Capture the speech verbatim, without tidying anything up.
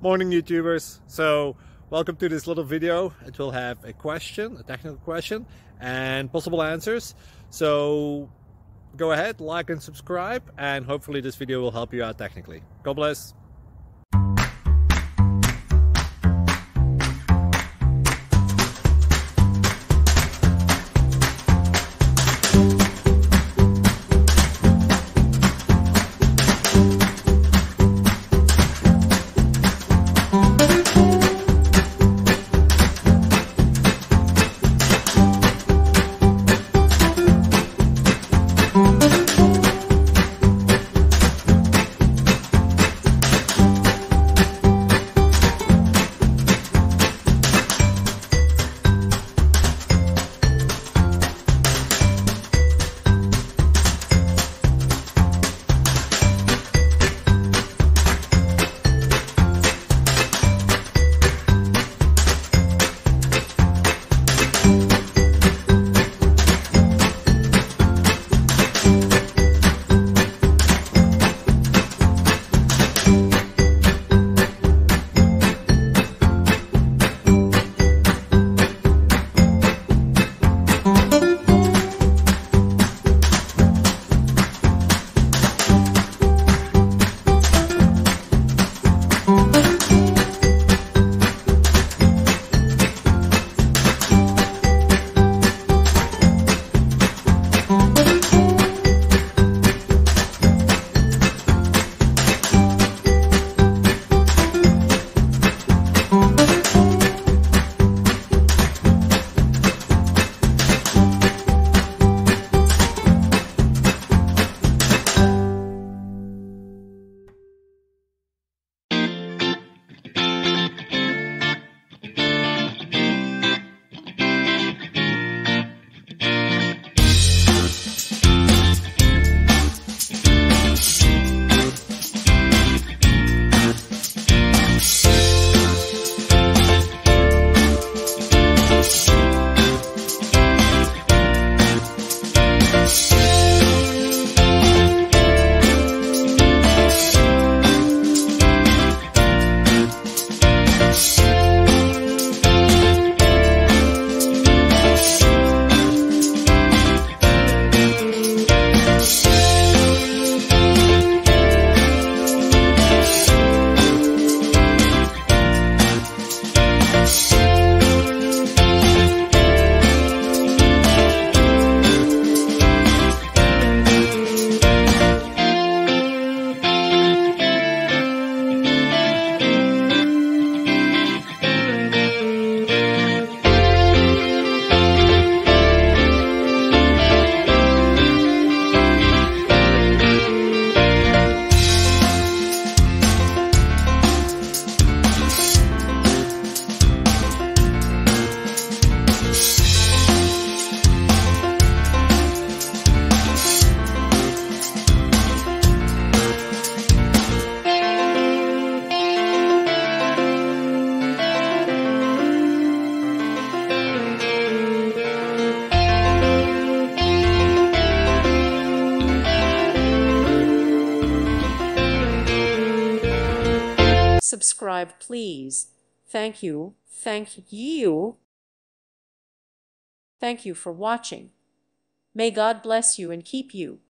Morning YouTubers. So welcome to this little video. It will have a question, a technical question, and possible answers. So go ahead, like and subscribe, and hopefully this video will help you out technically. God bless. Subscribe, please. Thank you. Thank you. Thank you for watching. May God bless you and keep you.